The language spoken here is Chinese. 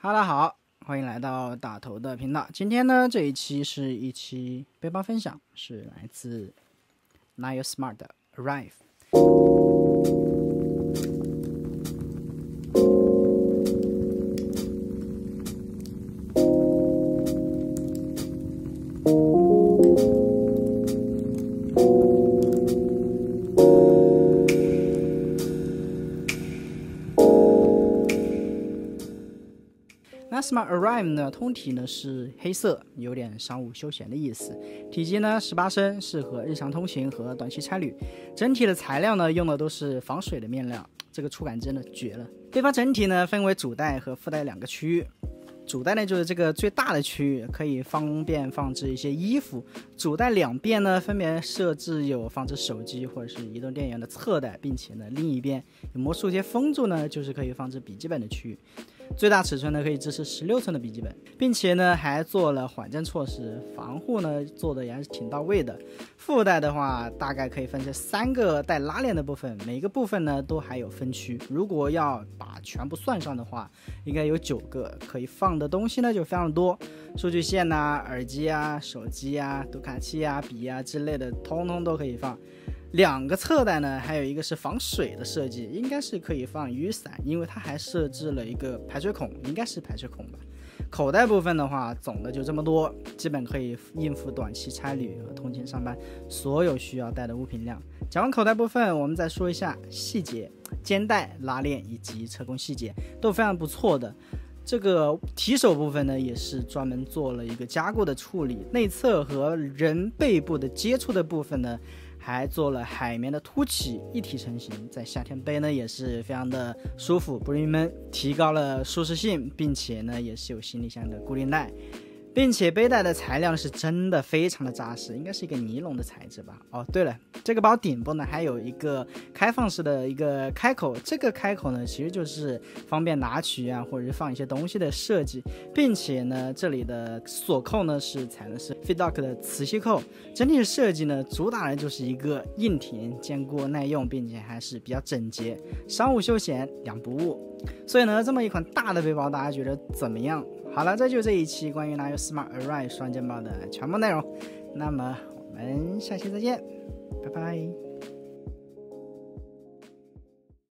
哈喽好，欢迎来到大头的频道。今天呢，这一期是一期背包分享，是来自 Nile Smart 的 Arrive。Smart Arrive 呢，通体呢是黑色，有点商务休闲的意思。体积呢18升，适合日常通勤和短期差旅。整体的材料呢用的都是防水的面料，这个触感真的绝了。背包整体呢分为主带和副带两个区域。主带呢就是这个最大的区域，可以方便放置一些衣服。主带两边呢分别设置有放置手机或者是移动电源的侧带，并且呢另一边有魔术贴封住呢，就是可以放置笔记本的区域。最大尺寸呢可以支持16寸的笔记本，并且呢还做了缓震措施，防护呢做的也还是挺到位的。附带的话大概可以分成3个带拉链的部分，每个部分呢都还有分区。如果要把全部算上的话，应该有9个，可以放的东西呢就非常多，数据线啊、耳机啊、手机啊、读卡器啊、笔啊之类的，通通都可以放。2个侧带呢，还有一个是防水的设计，应该是可以放雨伞，因为它还设置了一个排水孔，应该是排水孔吧。口袋部分的话，总的就这么多，基本可以应付短期差旅和通勤上班所有需要带的物品量。讲完口袋部分，我们再说一下细节，肩带、拉链以及车工细节都非常不错的。这个提手部分呢，也是专门做了一个加固的处理，内侧和人背部的接触的部分呢，还做了海绵的凸起，一体成型，在夏天背呢也是非常的舒服，不容易闷，提高了舒适性，并且呢也是有行李箱的固定带，并且背带的材料是真的非常的扎实，应该是一个尼龙的材质吧。哦，对了，这个包顶部呢还有一个开放式的一个开口，这个开口呢其实就是方便拿取啊，或者是放一些东西的设计，并且呢这里的锁扣呢是采的是 Fitlock 的磁吸扣，整体的设计呢主打的就是一个硬挺、坚固、耐用，并且还是比较整洁，商务休闲两不误。所以呢这么一款大的背包，大家觉得怎么样？好了，这就是这一期关于 Nile Smart Arrive 双肩包的全部内容。那么我们下期再见，拜拜。